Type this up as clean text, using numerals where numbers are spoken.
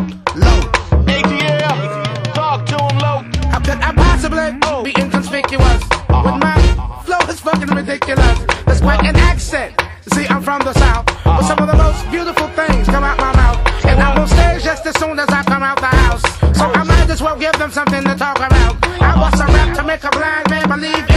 low. ATL, talk to him low. How could I possibly be inconspicuous? With my flow is fucking ridiculous. There's quite an accent. See, I'm from the South, but some of the most beautiful things come out my mouth. And I'm on stage just as soon as I come out the house. So I might as well give them something to talk about. I was a rap to make a blind man believe